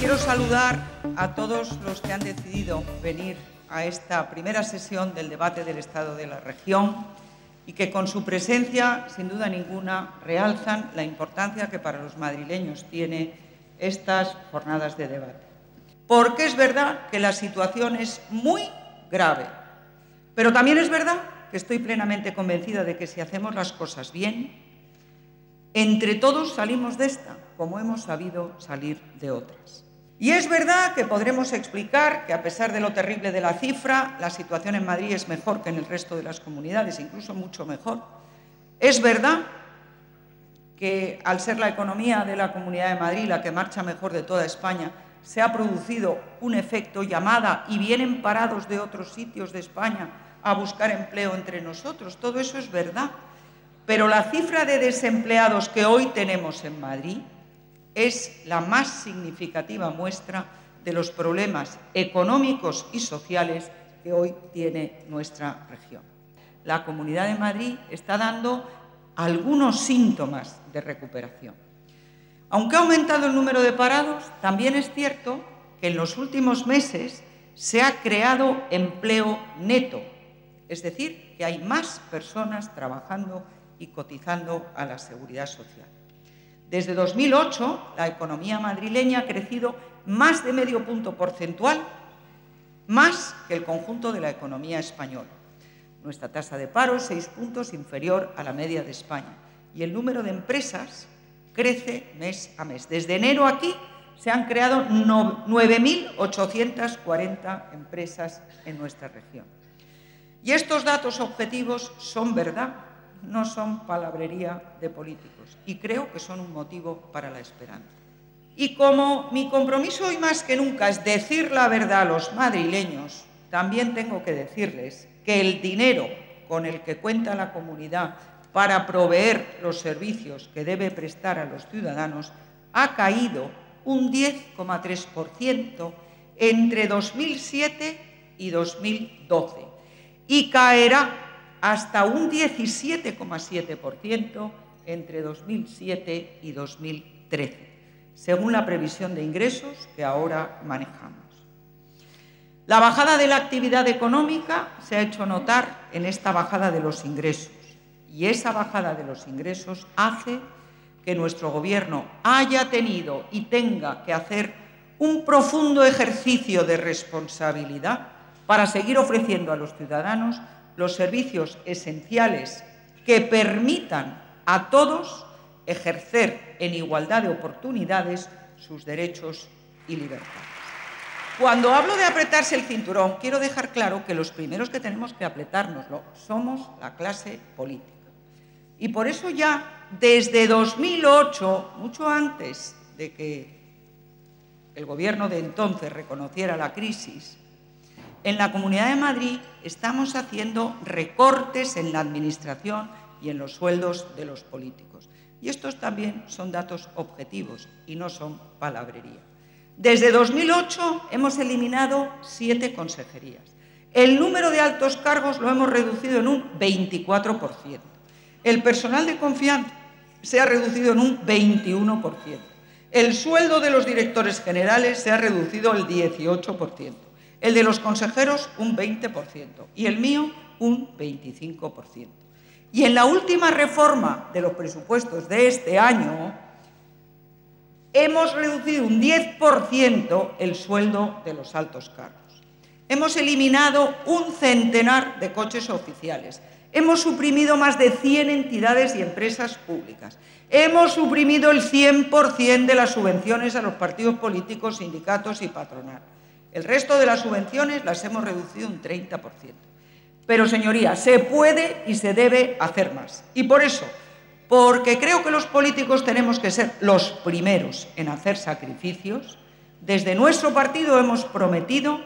Quiero saludar a todos los que han decidido venir a esta primera sesión del debate del Estado de la región y que con su presencia, sin duda ninguna, realzan la importancia que para los madrileños tiene estas jornadas de debate. Porque es verdad que la situación es muy grave, pero también es verdad que estoy plenamente convencida de que si hacemos las cosas bien, entre todos salimos de esta, como hemos sabido salir de otras. Y es verdad que podremos explicar que, a pesar de lo terrible de la cifra, la situación en Madrid es mejor que en el resto de las comunidades, incluso mucho mejor. Es verdad que, al ser la economía de la Comunidad de Madrid la que marcha mejor de toda España, se ha producido un efecto llamada y vienen parados de otros sitios de España a buscar empleo entre nosotros. Todo eso es verdad. Pero la cifra de desempleados que hoy tenemos en Madrid es la más significativa muestra de los problemas económicos y sociales que hoy tiene nuestra región. La Comunidad de Madrid está dando algunos síntomas de recuperación. Aunque ha aumentado el número de parados, también es cierto que en los últimos meses se ha creado empleo neto, es decir, que hay más personas trabajando y cotizando a la Seguridad Social. Desde 2008, la economía madrileña ha crecido más de medio punto porcentual, más que el conjunto de la economía española. Nuestra tasa de paro es 6 puntos inferior a la media de España y el número de empresas crece mes a mes. Desde enero aquí se han creado 9.840 empresas en nuestra región. Y estos datos objetivos son verdad, no son palabrería de políticos, y creo que son un motivo para la esperanza. Y como mi compromiso hoy más que nunca es decir la verdad a los madrileños, también tengo que decirles que el dinero con el que cuenta la comunidad para proveer los servicios que debe prestar a los ciudadanos ha caído un 10,3% entre 2007 y 2012 y caerá hasta un 17,7% entre 2007 y 2013, según la previsión de ingresos que ahora manejamos. La bajada de la actividad económica se ha hecho notar en esta bajada de los ingresos, y esa bajada de los ingresos hace que nuestro Gobierno haya tenido y tenga que hacer un profundo ejercicio de responsabilidad para seguir ofreciendo a los ciudadanos los servicios esenciales que permitan a todos ejercer en igualdad de oportunidades sus derechos y libertades. Cuando hablo de apretarse el cinturón, quiero dejar claro que los primeros que tenemos que apretárnoslo somos la clase política. Y por eso ya desde 2008, mucho antes de que el Gobierno de entonces reconociera la crisis, en la Comunidad de Madrid estamos haciendo recortes en la administración y en los sueldos de los políticos. Y estos también son datos objetivos y no son palabrería. Desde 2008 hemos eliminado 7 consejerías. El número de altos cargos lo hemos reducido en un 24%. El personal de confianza se ha reducido en un 21%. El sueldo de los directores generales se ha reducido el 18%. El de los consejeros un 20% y el mío un 25%. Y en la última reforma de los presupuestos de este año hemos reducido un 10% el sueldo de los altos cargos. Hemos eliminado un centenar de coches oficiales. Hemos suprimido más de 100 entidades y empresas públicas. Hemos suprimido el 100% de las subvenciones a los partidos políticos, sindicatos y patronal. El resto de las subvenciones las hemos reducido un 30%. Pero, señorías, se puede y se debe hacer más. Y por eso, porque creo que los políticos tenemos que ser los primeros en hacer sacrificios, desde nuestro partido hemos propuesto,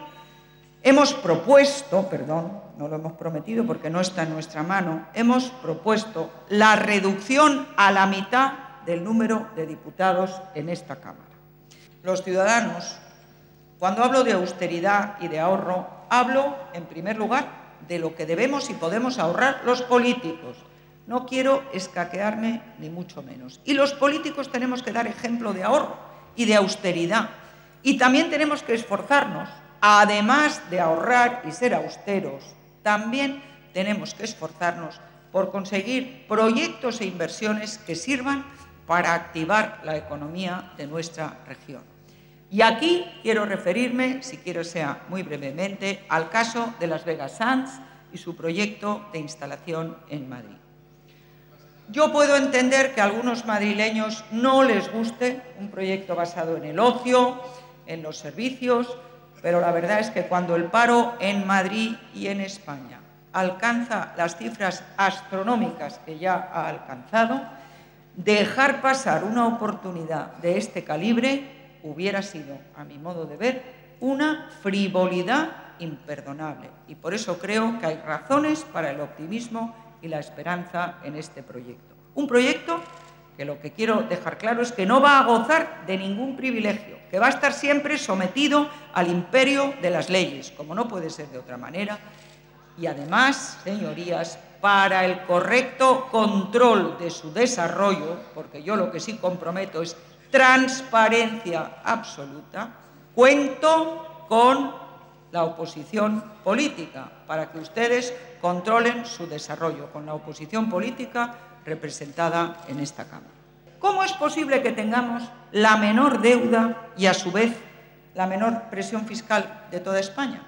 no lo hemos prometido porque no está en nuestra mano, hemos propuesto la reducción a la mitad del número de diputados en esta Cámara. Los ciudadanos, cuando hablo de austeridad y de ahorro, hablo, en primer lugar, de lo que debemos y podemos ahorrar los políticos. No quiero escaquearme, ni mucho menos. Y los políticos tenemos que dar ejemplo de ahorro y de austeridad. Y también tenemos que esforzarnos, además de ahorrar y ser austeros, también tenemos que esforzarnos por conseguir proyectos e inversiones que sirvan para activar la economía de nuestra región. Y aquí quiero referirme, si quiero sea muy brevemente, al caso de Las Vegas Sands y su proyecto de instalación en Madrid. Yo puedo entender que a algunos madrileños no les guste un proyecto basado en el ocio, en los servicios, pero la verdad es que cuando el paro en Madrid y en España alcanza las cifras astronómicas que ya ha alcanzado, dejar pasar una oportunidad de este calibre hubiera sido, a mi modo de ver, una frivolidad imperdonable. Y por eso creo que hay razones para el optimismo y la esperanza en este proyecto. Un proyecto que lo que quiero dejar claro es que no va a gozar de ningún privilegio, que va a estar siempre sometido al imperio de las leyes, como no puede ser de otra manera. Y además, señorías, para el correcto control de su desarrollo, porque yo lo que sí comprometo es transparencia absoluta, cuento con la oposición política para que ustedes controlen su desarrollo, con la oposición política representada en esta Cámara. ¿Cómo es posible que tengamos la menor deuda y, a su vez, la menor presión fiscal de toda España?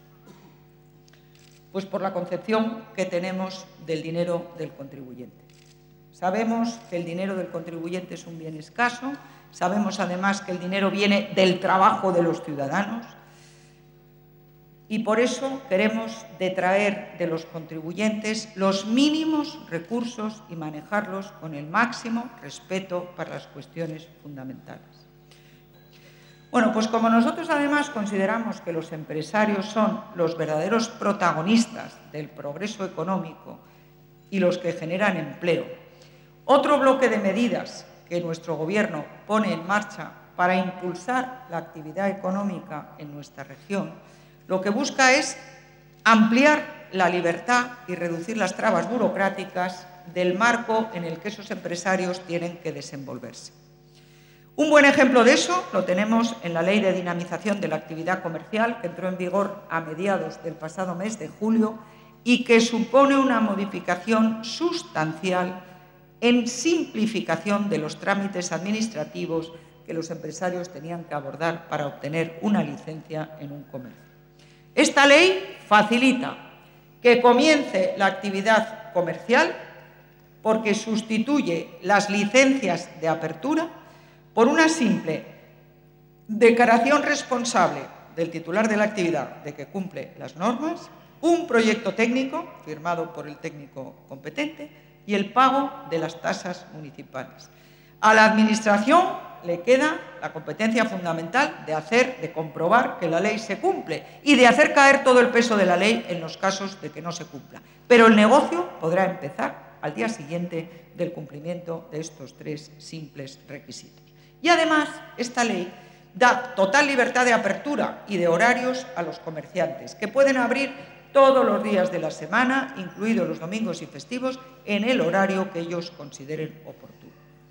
Pues por la concepción que tenemos del dinero del contribuyente. Sabemos que el dinero del contribuyente es un bien escaso, sabemos además que el dinero viene del trabajo de los ciudadanos y por eso queremos detraer de los contribuyentes los mínimos recursos y manejarlos con el máximo respeto para las cuestiones fundamentales. Bueno, pues como nosotros además consideramos que los empresarios son los verdaderos protagonistas del progreso económico y los que generan empleo, otro bloque de medidas que nuestro Gobierno pone en marcha para impulsar la actividad económica en nuestra región, lo que busca es ampliar la libertad y reducir las trabas burocráticas del marco en el que esos empresarios tienen que desenvolverse. Un buen ejemplo de eso lo tenemos en la Ley de Dinamización de la Actividad Comercial, que entró en vigor a mediados del pasado mes de julio y que supone una modificación sustancial en simplificación de los trámites administrativos que los empresarios tenían que abordar para obtener una licencia en un comercio. Esta ley facilita que comience la actividad comercial porque sustituye las licencias de apertura por una simple declaración responsable del titular de la actividad de que cumple las normas, un proyecto técnico firmado por el técnico competente y el pago de las tasas municipales. A la Administración le queda la competencia fundamental de comprobar que la ley se cumple y de hacer caer todo el peso de la ley en los casos de que no se cumpla. Pero el negocio podrá empezar al día siguiente del cumplimiento de estos tres simples requisitos. Y además, esta ley da total libertad de apertura y de horarios a los comerciantes, que pueden abrir todos los días de la semana, incluidos los domingos y festivos, en el horario que ellos consideren oportuno.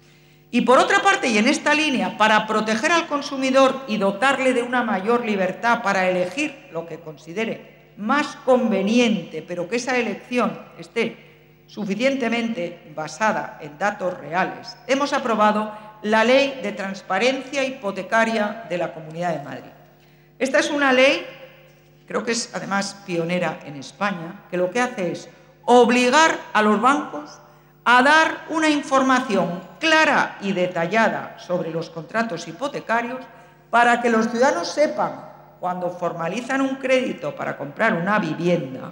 Y por otra parte, y en esta línea, para proteger al consumidor y dotarle de una mayor libertad para elegir lo que considere más conveniente, pero que esa elección esté suficientemente basada en datos reales, hemos aprobado la Ley de Transparencia Hipotecaria de la Comunidad de Madrid. Esta es una ley, creo que es además pionera en España, que lo que hace es obligar a los bancos a dar una información clara y detallada sobre los contratos hipotecarios para que los ciudadanos sepan, cuando formalizan un crédito para comprar una vivienda,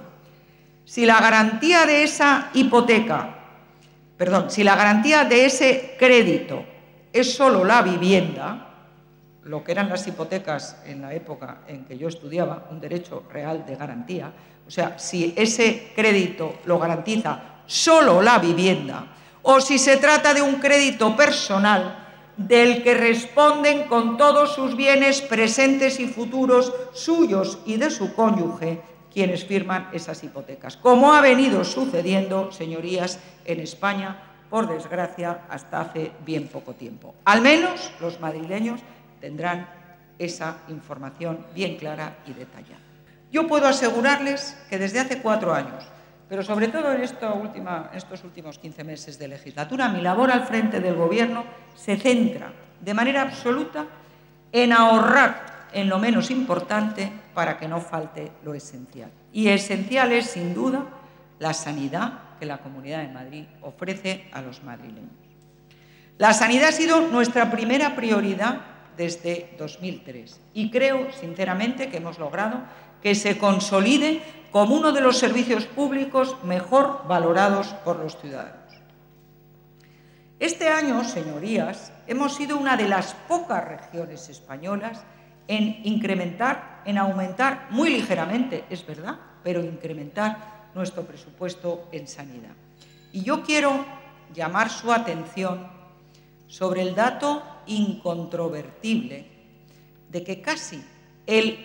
si la garantía de esa hipoteca, si la garantía de ese crédito es solo la vivienda, lo que eran las hipotecas en la época en que yo estudiaba, un derecho real de garantía, o sea, si ese crédito lo garantiza solo la vivienda, o si se trata de un crédito personal del que responden con todos sus bienes presentes y futuros, suyos y de su cónyuge, quienes firman esas hipotecas, como ha venido sucediendo, señorías, en España, por desgracia, hasta hace bien poco tiempo. Al menos los madrileños tendrán esa información bien clara y detallada. Yo puedo asegurarles que desde hace 4 años, pero sobre todo en estos últimos 15 meses de legislatura, mi labor al frente del Gobierno se centra de manera absoluta en ahorrar en lo menos importante para que no falte lo esencial. Y esencial es, sin duda, la sanidad que la Comunidad de Madrid ofrece a los madrileños. La sanidad ha sido nuestra primera prioridad desde 2003 y creo, sinceramente, que hemos logrado que se consolide como uno de los servicios públicos mejor valorados por los ciudadanos. Este año, señorías, hemos sido una de las pocas regiones españolas en aumentar muy ligeramente, es verdad, pero incrementar nuestro presupuesto en sanidad. Y yo quiero llamar su atención sobre el dato incontrovertible de que casi el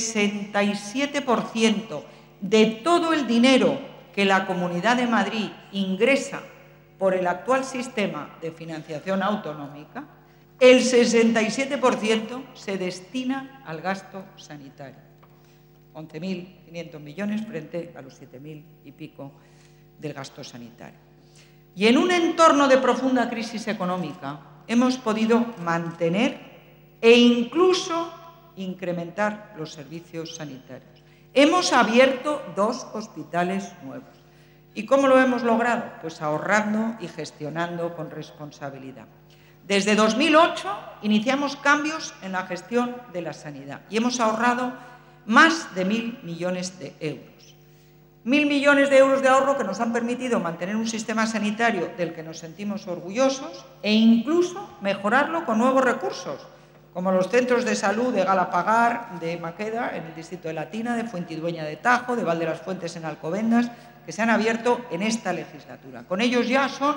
67% de todo el dinero que la Comunidad de Madrid ingresa por el actual sistema de financiación autonómica, el 67% se destina al gasto sanitario. 11.500 millones frente a los 7.000 y pico del gasto sanitario. Y en un entorno de profunda crisis económica hemos podido mantener e incluso incrementar los servicios sanitarios. Hemos abierto 2 hospitales nuevos. ¿Y cómo lo hemos logrado? Pues ahorrando y gestionando con responsabilidad. Desde 2008 iniciamos cambios en la gestión de la sanidad y hemos ahorrado más de 1.000 millones de euros. 1.000 millones de euros de ahorro que nos han permitido mantener un sistema sanitario del que nos sentimos orgullosos e incluso mejorarlo con nuevos recursos, como los centros de salud de Galapagar, de Maqueda, en el distrito de Latina, de Fuentidueña de Tajo, de Val de las Fuentes en Alcobendas, que se han abierto en esta legislatura. Con ellos ya son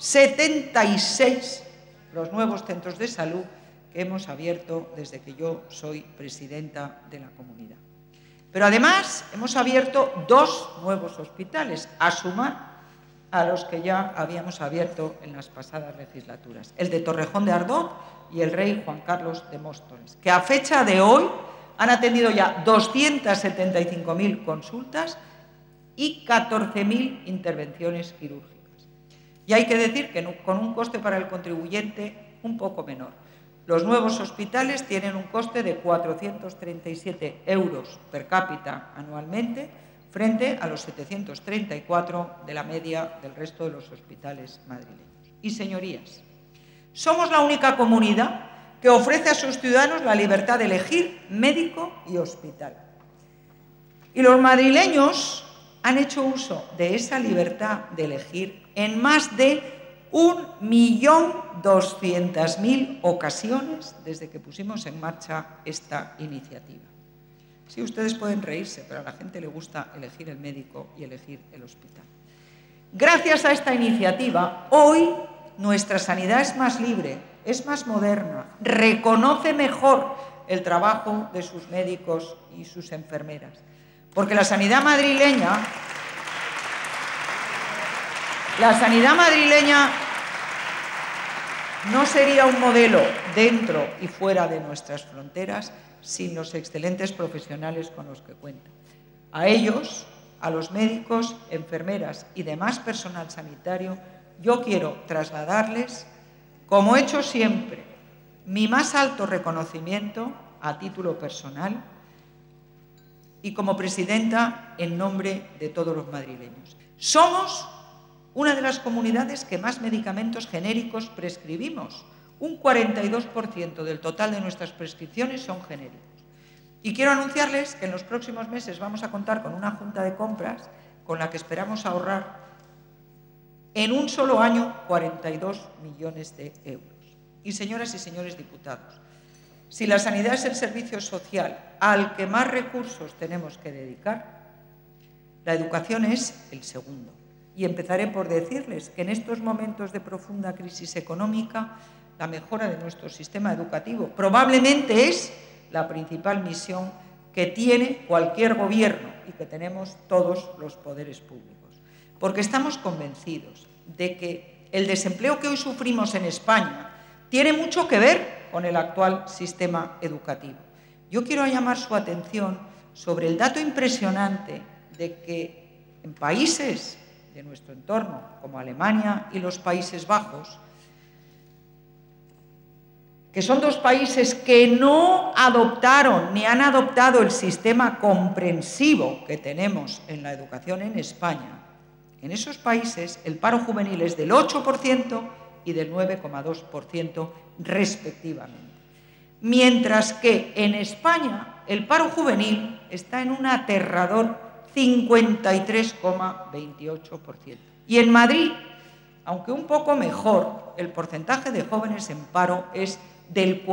76 los nuevos centros de salud que hemos abierto desde que yo soy presidenta de la comunidad. Pero además hemos abierto 2 nuevos hospitales, a sumar a los que ya habíamos abierto en las pasadas legislaturas, el de Torrejón de Ardón y el Rey Juan Carlos de Móstoles, que a fecha de hoy han atendido ya 275.000 consultas y 14.000 intervenciones quirúrgicas. Y hay que decir que con un coste para el contribuyente un poco menor. Los nuevos hospitales tienen un coste de 437 euros per cápita anualmente, frente a los 734 de la media del resto de los hospitales madrileños. Y, señorías, somos la única comunidad que ofrece a sus ciudadanos la libertad de elegir médico y hospital. Y los madrileños han hecho uso de esa libertad de elegir en más de 1.200.000 ocasiones desde que pusimos en marcha esta iniciativa. Sí, ustedes pueden reírse, pero a la gente le gusta elegir el médico y elegir el hospital. Gracias a esta iniciativa, hoy nuestra sanidad es más libre, es más moderna, reconoce mejor el trabajo de sus médicos y sus enfermeras. Porque la sanidad madrileña no sería un modelo dentro y fuera de nuestras fronteras sin los excelentes profesionales con los que cuenta. A ellos, a los médicos, enfermeras y demás personal sanitario, yo quiero trasladarles, como he hecho siempre, mi más alto reconocimiento a título personal y como presidenta en nombre de todos los madrileños. Somos una de las comunidades que más medicamentos genéricos prescribimos. Un 42% del total de nuestras prescripciones son genéricos. Y quiero anunciarles que en los próximos meses vamos a contar con una junta de compras con la que esperamos ahorrar en un solo año 42 millones de euros. Y, señoras y señores diputados, si la sanidad es el servicio social al que más recursos tenemos que dedicar, la educación es el segundo. Y empezaré por decirles que en estos momentos de profunda crisis económica, la mejora de nuestro sistema educativo probablemente es la principal misión que tiene cualquier gobierno y que tenemos todos los poderes públicos. Porque estamos convencidos de que el desempleo que hoy sufrimos en España tiene mucho que ver con el actual sistema educativo. Yo quiero llamar su atención sobre el dato impresionante de que en países de nuestro entorno, como Alemania y los Países Bajos, que son dos países que no adoptaron ni han adoptado el sistema comprensivo que tenemos en la educación en España, en esos países el paro juvenil es del 8% y del 9,2% respectivamente. Mientras que en España el paro juvenil está en un aterrador 53,28%. Y en Madrid, aunque un poco mejor, el porcentaje de jóvenes en paro es del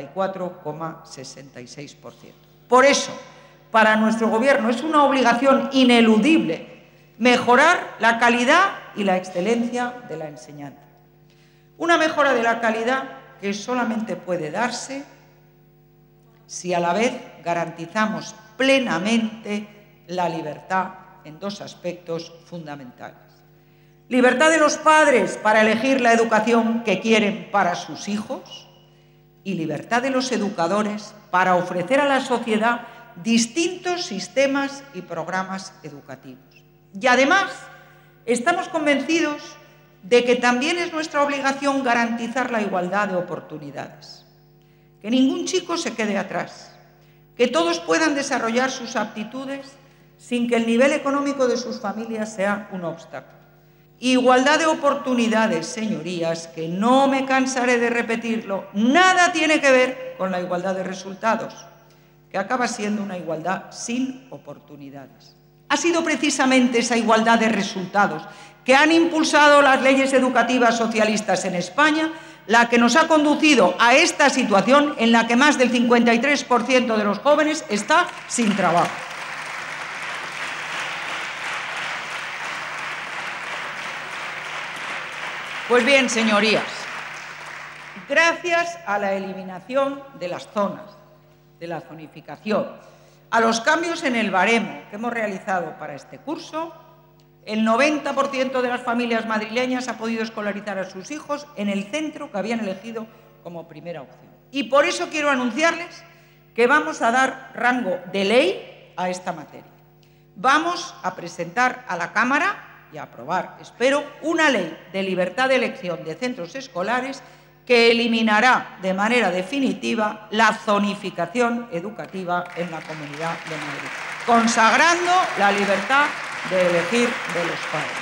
44,66%. Por eso, para nuestro Gobierno es una obligación ineludible mejorar la calidad y la excelencia de la enseñanza. Una mejora de la calidad que solamente puede darse si a la vez garantizamos plenamente la libertad en dos aspectos fundamentales. Libertad de los padres para elegir la educación que quieren para sus hijos y libertad de los educadores para ofrecer a la sociedad distintos sistemas y programas educativos. Y además, estamos convencidos de que también es nuestra obligación garantizar la igualdad de oportunidades, que ningún chico se quede atrás, que todos puedan desarrollar sus aptitudes sin que el nivel económico de sus familias sea un obstáculo. Igualdad de oportunidades, señorías, que no me cansaré de repetirlo, nada tiene que ver con la igualdad de resultados, que acaba siendo una igualdad sin oportunidades. Ha sido precisamente esa igualdad de resultados que han impulsado las leyes educativas socialistas en España la que nos ha conducido a esta situación en la que más del 53% de los jóvenes está sin trabajo. Pues bien, señorías, gracias a la eliminación de las zonas, de la zonificación, a los cambios en el baremo que hemos realizado para este curso, el 90% de las familias madrileñas ha podido escolarizar a sus hijos en el centro que habían elegido como primera opción. Y por eso quiero anunciarles que vamos a dar rango de ley a esta materia. Vamos a presentar a la Cámara y a aprobar, espero, una ley de libertad de elección de centros escolares que eliminará de manera definitiva la zonificación educativa en la Comunidad de Madrid, consagrando la libertad de elegir de los padres.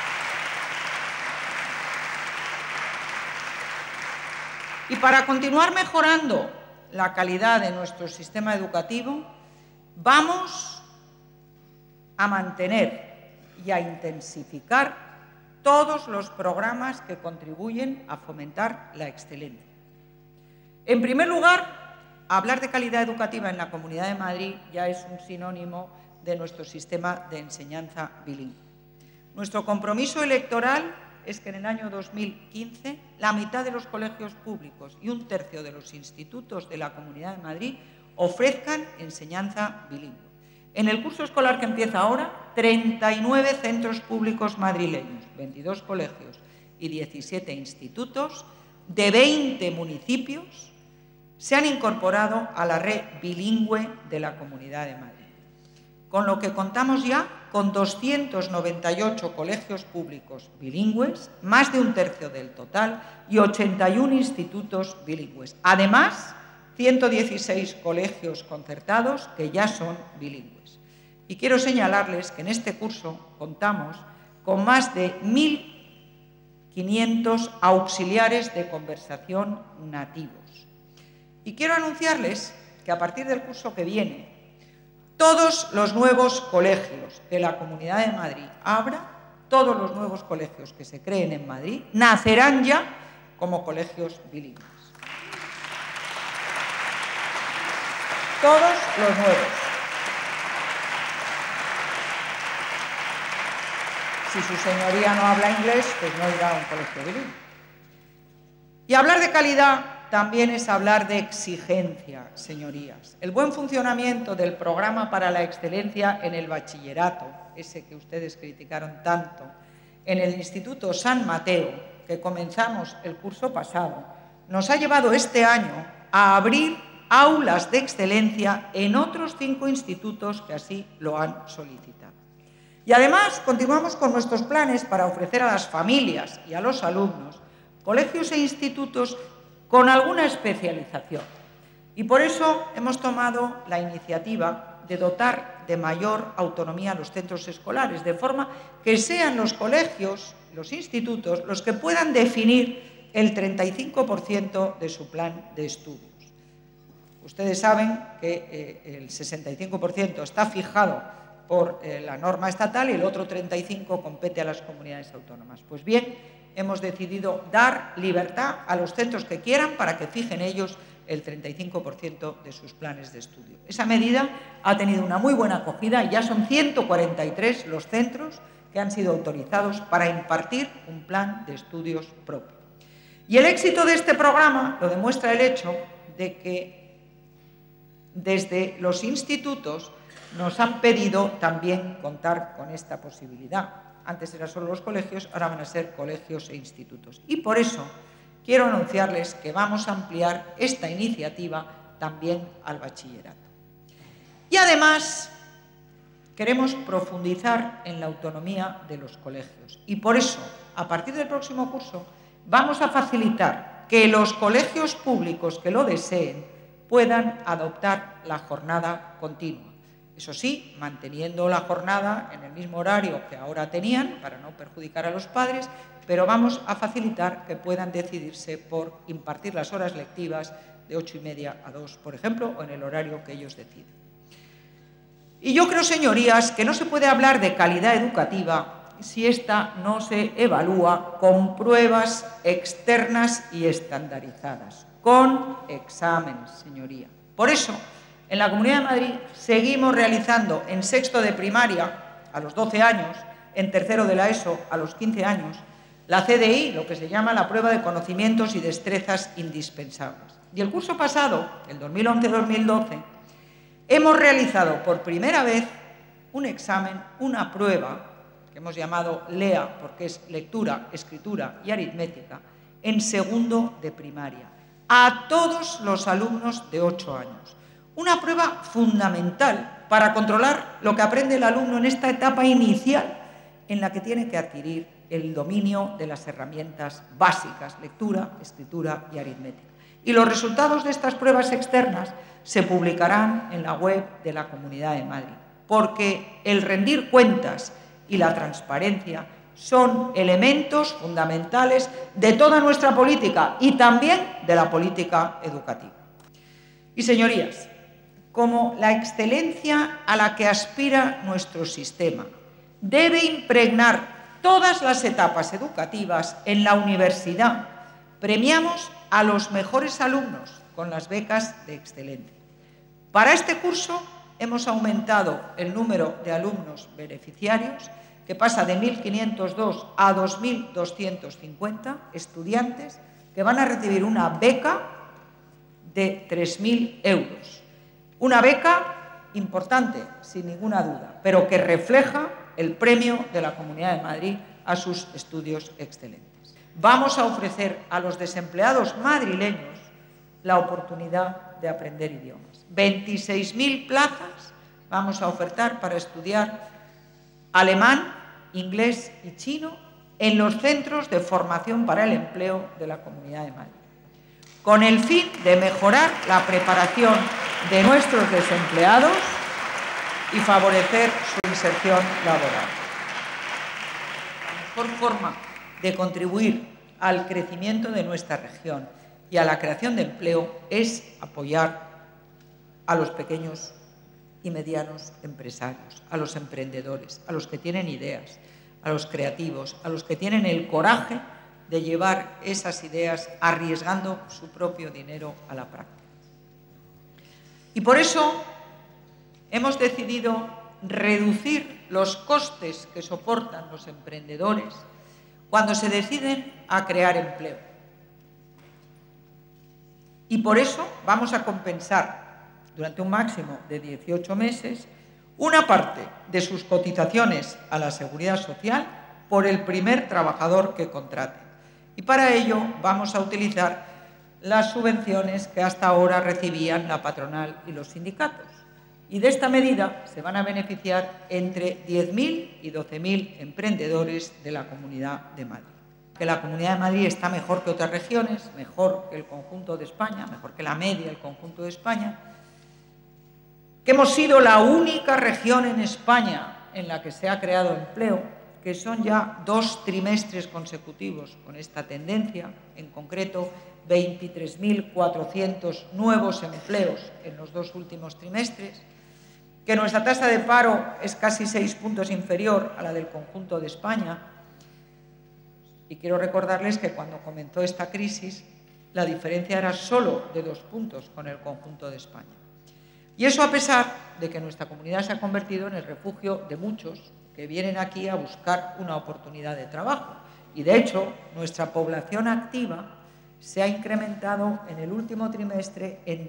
Y para continuar mejorando la calidad de nuestro sistema educativo, vamos a mantener y a intensificar todos los programas que contribuyen a fomentar la excelencia. En primer lugar, hablar de calidad educativa en la Comunidad de Madrid ya es un sinónimo de nuestro sistema de enseñanza bilingüe. Nuestro compromiso electoral es que en el año 2015 la mitad de los colegios públicos y un tercio de los institutos de la Comunidad de Madrid ofrezcan enseñanza bilingüe. En el curso escolar que empieza ahora, 39 centros públicos madrileños, 22 colegios y 17 institutos de 20 municipios se han incorporado a la red bilingüe de la Comunidad de Madrid, con lo que contamos ya con 298 colegios públicos bilingües, más de un tercio del total, y 81 institutos bilingües. Además, 116 colegios concertados que ya son bilingües. Y quiero señalarles que en este curso contamos con más de 1.500 auxiliares de conversación nativos. Y quiero anunciarles que a partir del curso que viene, todos los nuevos colegios de la Comunidad de Madrid, todos los nuevos colegios que se creen en Madrid, nacerán ya como colegios bilingües. Todos los nuevos. Si su señoría no habla inglés, pues no irá a un colegio bilingüe. Y hablar de calidad también es hablar de exigencia, señorías. El buen funcionamiento del programa para la excelencia en el bachillerato, ese que ustedes criticaron tanto, en el Instituto San Mateo, que comenzamos el curso pasado, nos ha llevado este año a abrir aulas de excelencia en otros 5 institutos que así lo han solicitado. Y además continuamos con nuestros planes para ofrecer a las familias y a los alumnos colegios e institutos con alguna especialización. Y por eso hemos tomado la iniciativa de dotar de mayor autonomía a los centros escolares, de forma que sean los colegios, los institutos, los que puedan definir el 35% de su plan de estudios. Ustedes saben que el 65% está fijado por la norma estatal y el otro 35% compete a las comunidades autónomas. Pues bien, hemos decidido dar libertad a los centros que quieran para que fijen ellos el 35% de sus planes de estudio. Esa medida ha tenido una muy buena acogida y ya son 143 los centros que han sido autorizados para impartir un plan de estudios propio. Y el éxito de este programa lo demuestra el hecho de que desde los institutos nos han pedido también contar con esta posibilidad. Antes eran solo los colegios, ahora van a ser colegios e institutos. Y por eso quiero anunciarles que vamos a ampliar esta iniciativa también al bachillerato. Y además queremos profundizar en la autonomía de los colegios. Y por eso, a partir del próximo curso, vamos a facilitar que los colegios públicos que lo deseen puedan adoptar la jornada continua. Eso sí, manteniendo la jornada en el mismo horario que ahora tenían, para no perjudicar a los padres, pero vamos a facilitar que puedan decidirse por impartir las horas lectivas de 8:30 a 2, por ejemplo, o en el horario que ellos deciden. Y yo creo, señorías, que no se puede hablar de calidad educativa si esta no se evalúa con pruebas externas y estandarizadas, con exámenes, señoría. Por eso, en la Comunidad de Madrid seguimos realizando en 6º de primaria a los 12 años, en 3º de la ESO a los 15 años, la CDI, lo que se llama la prueba de conocimientos y destrezas indispensables. Y el curso pasado, el 2011-2012, hemos realizado por primera vez un examen, una prueba, que hemos llamado LEA, porque es lectura, escritura y aritmética, en 2º de primaria, a todos los alumnos de 8 años. Una prueba fundamental para controlar lo que aprende el alumno en esta etapa inicial en la que tiene que adquirir el dominio de las herramientas básicas, lectura, escritura y aritmética. Y los resultados de estas pruebas externas se publicarán en la web de la Comunidad de Madrid, porque el rendir cuentas y la transparencia son elementos fundamentales de toda nuestra política y también de la política educativa. Y, señorías, como la excelencia a la que aspira nuestro sistema debe impregnar todas las etapas educativas en la universidad, premiamos a los mejores alumnos con las becas de excelencia. Para este curso hemos aumentado el número de alumnos beneficiarios, que pasa de 1.502 a 2.250 estudiantes que van a recibir una beca de 3.000 euros. Una beca importante, sin ninguna duda, pero que refleja el premio de la Comunidad de Madrid a sus estudios excelentes. Vamos a ofrecer a los desempleados madrileños la oportunidad de aprender idiomas. 26.000 plazas vamos a ofertar para estudiar alemán, inglés y chino en los centros de formación para el empleo de la Comunidad de Madrid, con el fin de mejorar la preparación de nuestros desempleados y favorecer su inserción laboral. La mejor forma de contribuir al crecimiento de nuestra región y a la creación de empleo es apoyar a los pequeños y medianos empresarios, a los emprendedores, a los que tienen ideas, a los creativos, a los que tienen el coraje de llevar esas ideas arriesgando su propio dinero a la práctica. Y por eso hemos decidido reducir los costes que soportan los emprendedores cuando se deciden a crear empleo. Y por eso vamos a compensar durante un máximo de 18 meses una parte de sus cotizaciones a la Seguridad Social por el primer trabajador que contraten. Y para ello vamos a utilizar las subvenciones que hasta ahora recibían la patronal y los sindicatos. Y de esta medida se van a beneficiar entre 10.000 y 12.000 emprendedores de la Comunidad de Madrid. Que la Comunidad de Madrid está mejor que otras regiones, mejor que el conjunto de España, mejor que la media del conjunto de España, que hemos sido la única región en España en la que se ha creado empleo, que son ya 2 trimestres consecutivos con esta tendencia, en concreto 23.400 nuevos empleos en los 2 últimos trimestres, que nuestra tasa de paro es casi 6 puntos inferior a la del conjunto de España. Y quiero recordarles que cuando comenzó esta crisis, la diferencia era solo de 2 puntos con el conjunto de España. Y eso a pesar de que nuestra comunidad se ha convertido en el refugio de muchos que vienen aquí a buscar una oportunidad de trabajo. Y de hecho, nuestra población activa se ha incrementado en el último trimestre en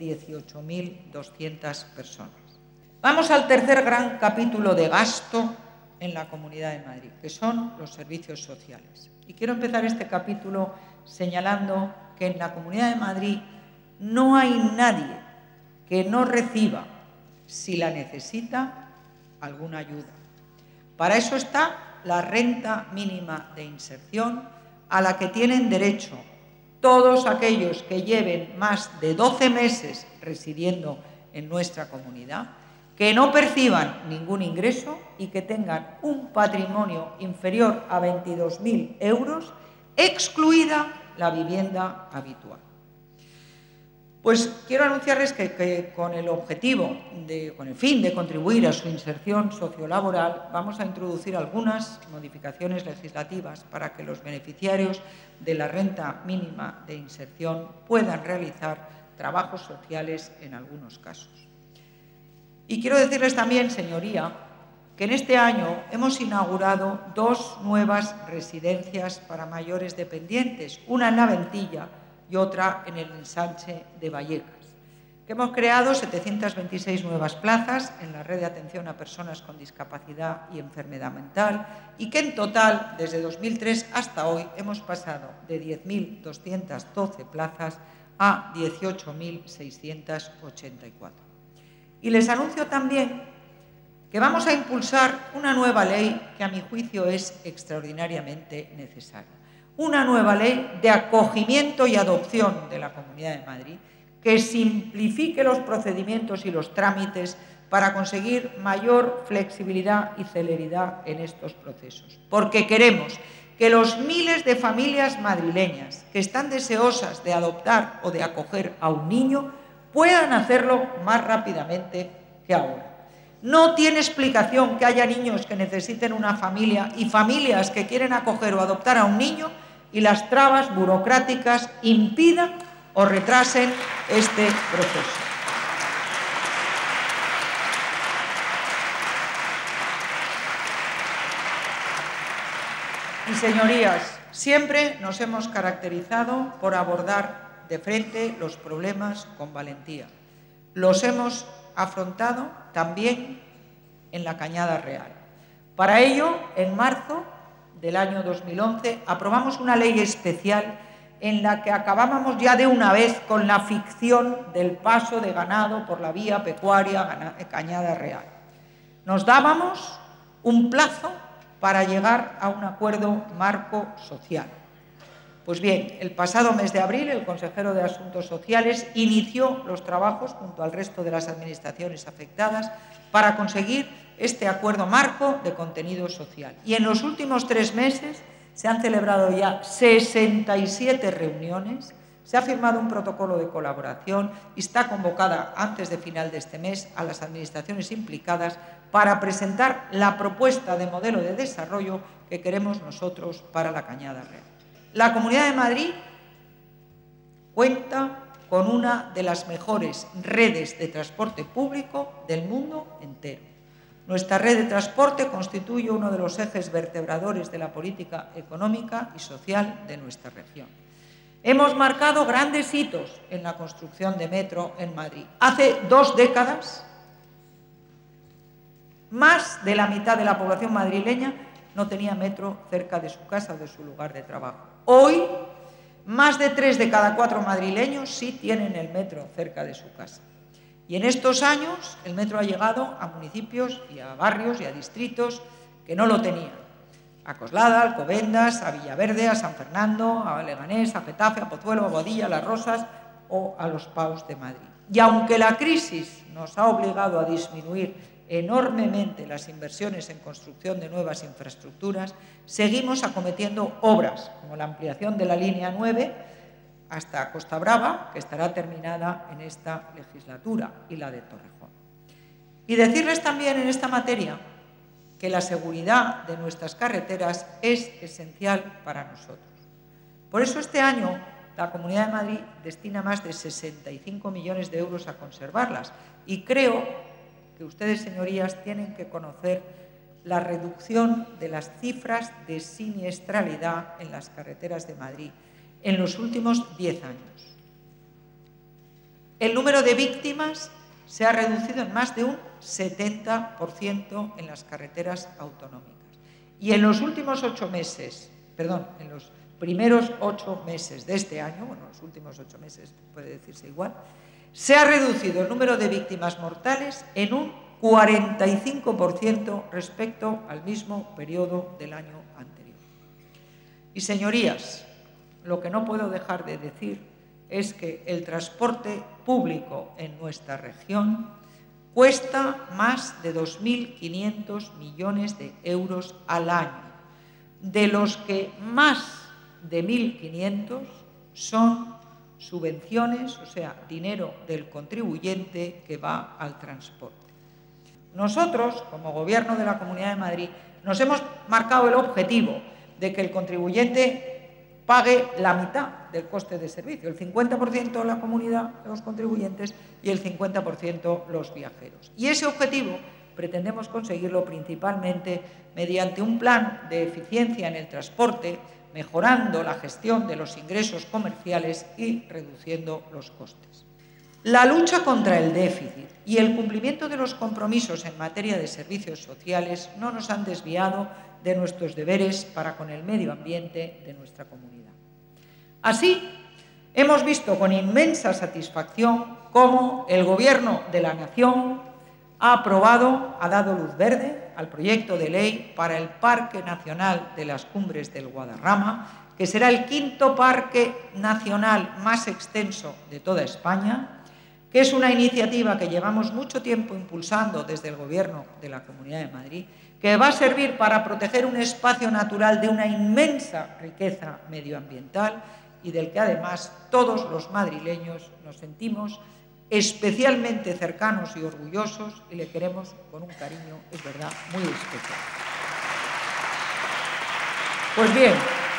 18.200 personas. Vamos al tercer gran capítulo de gasto en la Comunidad de Madrid, que son los servicios sociales. Y quiero empezar este capítulo señalando que en la Comunidad de Madrid no hay nadie que no reciba, si la necesita, alguna ayuda. Para eso está la renta mínima de inserción, a la que tienen derecho todos aquellos que lleven más de 12 meses residiendo en nuestra comunidad, que no perciban ningún ingreso y que tengan un patrimonio inferior a 22.000 euros, excluida la vivienda habitual. Pues quiero anunciarles que con el fin de contribuir a su inserción sociolaboral, vamos a introducir algunas modificaciones legislativas para que los beneficiarios de la renta mínima de inserción puedan realizar trabajos sociales en algunos casos. Y quiero decirles también, señoría, que en este año hemos inaugurado 2 nuevas residencias para mayores dependientes, una en La Ventilla y otra en el Ensanche de Vallecas, que hemos creado 726 nuevas plazas en la red de atención a personas con discapacidad y enfermedad mental y que en total, desde 2003 hasta hoy, hemos pasado de 10.212 plazas a 18.684. Y les anuncio también que vamos a impulsar una nueva ley que a mi juicio es extraordinariamente necesaria. Una nueva ley de acogimiento y adopción de la Comunidad de Madrid que simplifique los procedimientos y los trámites para conseguir mayor flexibilidad y celeridad en estos procesos. Porque queremos que los miles de familias madrileñas que están deseosas de adoptar o de acoger a un niño puedan hacerlo más rápidamente que ahora. No tiene explicación que haya niños que necesiten una familia y familias que quieren acoger o adoptar a un niño y las trabas burocráticas impidan o retrasen este proceso. Y señorías, siempre nos hemos caracterizado por abordar de frente los problemas con valentía. Los hemos afrontado también en la Cañada Real. Para ello, en marzo del año 2011, aprobamos una ley especial en la que acabábamos ya de una vez con la ficción del paso de ganado por la vía pecuaria Cañada Real. Nos dábamos un plazo para llegar a un acuerdo marco social. Pues bien, el pasado mes de abril, el consejero de Asuntos Sociales inició los trabajos junto al resto de las administraciones afectadas para conseguir este acuerdo marco de contenido social. Y en los últimos 3 meses se han celebrado ya 67 reuniones, se ha firmado un protocolo de colaboración y está convocada antes de final de este mes a las administraciones implicadas para presentar la propuesta de modelo de desarrollo que queremos nosotros para la Cañada Real. La Comunidad de Madrid cuenta con una de las mejores redes de transporte público del mundo entero. Nuestra red de transporte constituye uno de los ejes vertebradores de la política económica y social de nuestra región. Hemos marcado grandes hitos en la construcción de metro en Madrid. Hace 2 décadas, más de la mitad de la población madrileña no tenía metro cerca de su casa o de su lugar de trabajo. Hoy, más de 3 de cada 4 madrileños sí tienen el metro cerca de su casa. Y en estos años el metro ha llegado a municipios y a barrios y a distritos que no lo tenían. A Coslada, a Alcobendas, a Villaverde, a San Fernando, a Leganés, a Getafe, a Pozuelo, a Boadilla, a Las Rosas o a Los Paus de Madrid. Y aunque la crisis nos ha obligado a disminuir enormemente las inversiones en construcción de nuevas infraestructuras, seguimos acometiendo obras como la ampliación de la línea 9 hasta Costa Brava, que estará terminada en esta legislatura, y la de Torrejón. Y decirles también en esta materia que la seguridad de nuestras carreteras es esencial para nosotros. Por eso este año la Comunidad de Madrid destina más de 65 millones de euros a conservarlas y creo que ustedes, señorías, tienen que conocer la reducción de las cifras de siniestralidad en las carreteras de Madrid en los últimos 10 años. El número de víctimas se ha reducido en más de un 70% en las carreteras autonómicas. Y en los últimos 8 meses, en los primeros 8 meses de este año, bueno, los últimos 8 meses puede decirse igual, se ha reducido el número de víctimas mortales en un 45% respecto al mismo periodo del año anterior. Y, señorías, lo que no puedo dejar de decir es que el transporte público en nuestra región cuesta más de 2.500 millones de euros al año, de los que más de 1.500 son subvenciones, o sea, dinero del contribuyente que va al transporte. Nosotros, como Gobierno de la Comunidad de Madrid, nos hemos marcado el objetivo de que el contribuyente pague la mitad del coste de servicio, el 50% la comunidad, los contribuyentes, y el 50% los viajeros. Y ese objetivo pretendemos conseguirlo principalmente mediante un plan de eficiencia en el transporte, mejorando la gestión de los ingresos comerciales y reduciendo los costes. La lucha contra el déficit y el cumplimiento de los compromisos en materia de servicios sociales no nos han desviado de nuestros deberes para con el medio ambiente de nuestra comunidad. Así, hemos visto con inmensa satisfacción cómo el Gobierno de la Nación ha dado luz verde al proyecto de ley para el Parque Nacional de las Cumbres del Guadarrama, que será el 5º parque nacional más extenso de toda España, que es una iniciativa que llevamos mucho tiempo impulsando desde el Gobierno de la Comunidad de Madrid, que va a servir para proteger un espacio natural de una inmensa riqueza medioambiental y del que además todos los madrileños nos sentimos especialmente cercanos y orgullosos y le queremos con un cariño, es verdad, muy especial. Pues bien,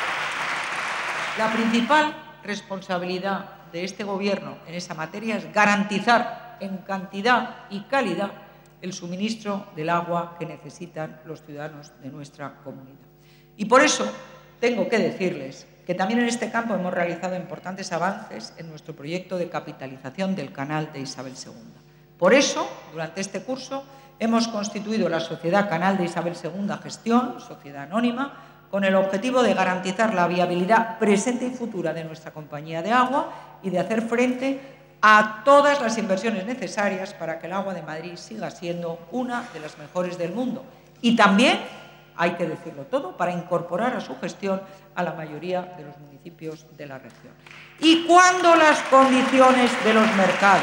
la principal responsabilidad de este Gobierno en esa materia es garantizar en cantidad y calidad el suministro del agua que necesitan los ciudadanos de nuestra comunidad. Y por eso tengo que decirles que también en este campo hemos realizado importantes avances en nuestro proyecto de capitalización del canal de Isabel II. Por eso, durante este curso, hemos constituido la Sociedad Canal de Isabel II Gestión, sociedad anónima, con el objetivo de garantizar la viabilidad presente y futura de nuestra compañía de agua y de hacer frente a todas las inversiones necesarias para que el agua de Madrid siga siendo una de las mejores del mundo. Y también, hay que decirlo todo, para incorporar a su gestión a la mayoría de los municipios de la región. Y cuando las condiciones de los mercados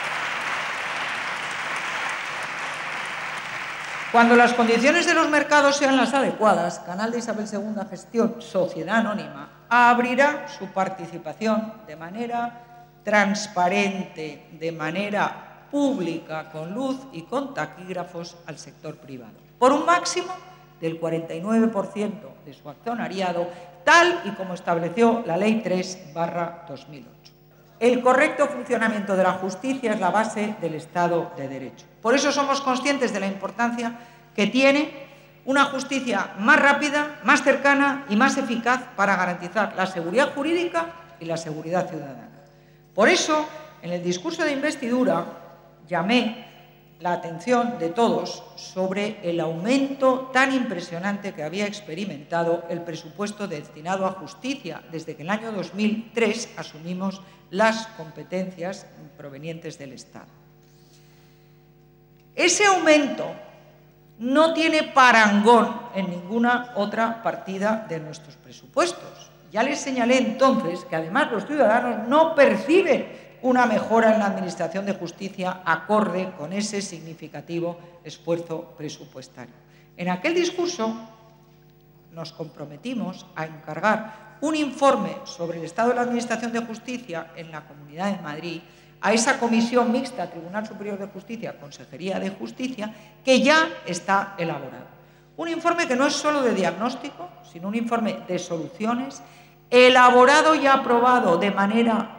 sean las adecuadas, Canal de Isabel II Gestión, Sociedad Anónima, abrirá su participación de manera transparente, de manera pública, con luz y con taquígrafos al sector privado, por un máximo del 49% de su accionariado, tal y como estableció la Ley 3/2008. El correcto funcionamiento de la justicia es la base del Estado de Derecho. Por eso somos conscientes de la importancia que tiene una justicia más rápida, más cercana y más eficaz para garantizar la seguridad jurídica y la seguridad ciudadana. Por eso, en el discurso de investidura, llamé la atención de todos sobre el aumento tan impresionante que había experimentado el presupuesto destinado a justicia desde que en el año 2003 asumimos las competencias provenientes del Estado. Ese aumento no tiene parangón en ninguna otra partida de nuestros presupuestos. Ya les señalé entonces que además los ciudadanos no perciben una mejora en la Administración de Justicia acorde con ese significativo esfuerzo presupuestario. En aquel discurso nos comprometimos a encargar un informe sobre el estado de la Administración de Justicia en la Comunidad de Madrid a esa comisión mixta Tribunal Superior de Justicia, Consejería de Justicia, que ya está elaborado. Un informe que no es solo de diagnóstico, sino un informe de soluciones, elaborado y aprobado de manera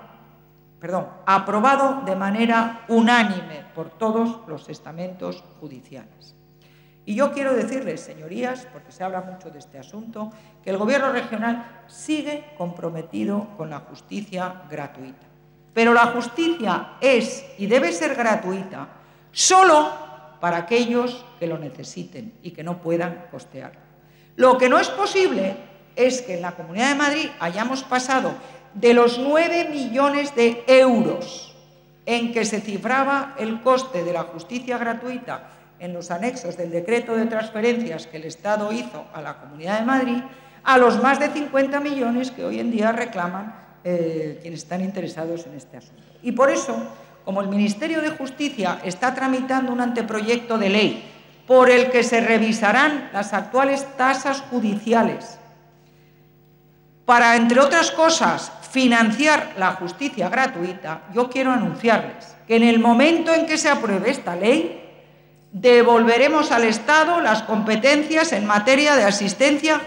unánime por todos los estamentos judiciales. Y yo quiero decirles, señorías, porque se habla mucho de este asunto, que el Gobierno regional sigue comprometido con la justicia gratuita. Pero la justicia es y debe ser gratuita solo para aquellos que lo necesiten y que no puedan costearlo. Lo que no es posible es que en la Comunidad de Madrid hayamos pasado de los 9 millones de euros en que se cifraba el coste de la justicia gratuita en los anexos del decreto de transferencias que el Estado hizo a la Comunidad de Madrid, a los más de 50 millones que hoy en día reclaman quienes están interesados en este asunto. Y por eso, como el Ministerio de Justicia está tramitando un anteproyecto de ley por el que se revisarán las actuales tasas judiciales para, entre otras cosas, financiar la justicia gratuita, yo quiero anunciarles que en el momento en que se apruebe esta ley, devolveremos al Estado las competencias en materia de asistencia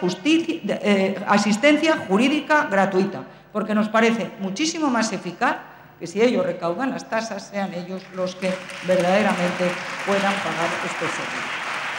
jurídica gratuita, porque nos parece muchísimo más eficaz que si ellos recaudan las tasas, sean ellos los que verdaderamente puedan pagar estos servicios.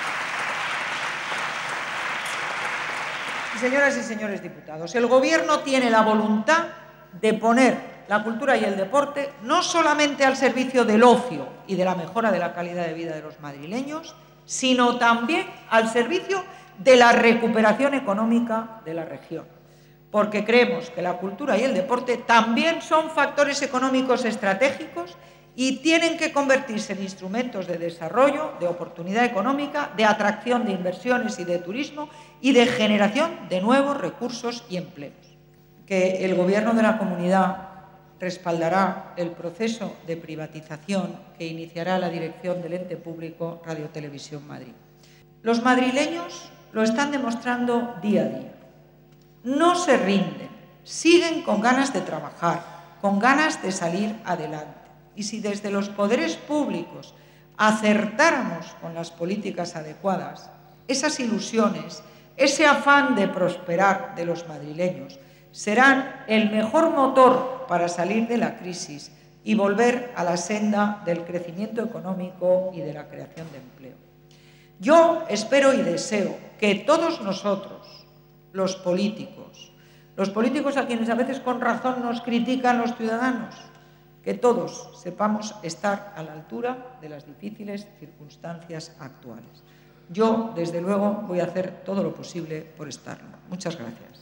Señoras y señores diputados, el Gobierno tiene la voluntad de poner la cultura y el deporte no solamente al servicio del ocio y de la mejora de la calidad de vida de los madrileños, sino también al servicio de la recuperación económica de la región, porque creemos que la cultura y el deporte también son factores económicos estratégicos y tienen que convertirse en instrumentos de desarrollo, de oportunidad económica, de atracción de inversiones y de turismo y de generación de nuevos recursos y empleos. Que el Gobierno de la Comunidad respaldará el proceso de privatización que iniciará la dirección del ente público Radio Televisión Madrid. Los madrileños lo están demostrando día a día. No se rinden, siguen con ganas de trabajar, con ganas de salir adelante. Y si desde los poderes públicos acertáramos con las políticas adecuadas, esas ilusiones, ese afán de prosperar de los madrileños serán el mejor motor para salir de la crisis y volver a la senda del crecimiento económico y de la creación de empleo. Yo espero y deseo que todos nosotros, los políticos a quienes a veces con razón nos critican los ciudadanos, que todos sepamos estar a la altura de las difíciles circunstancias actuales. Yo, desde luego, voy a hacer todo lo posible por estarlo. Muchas gracias.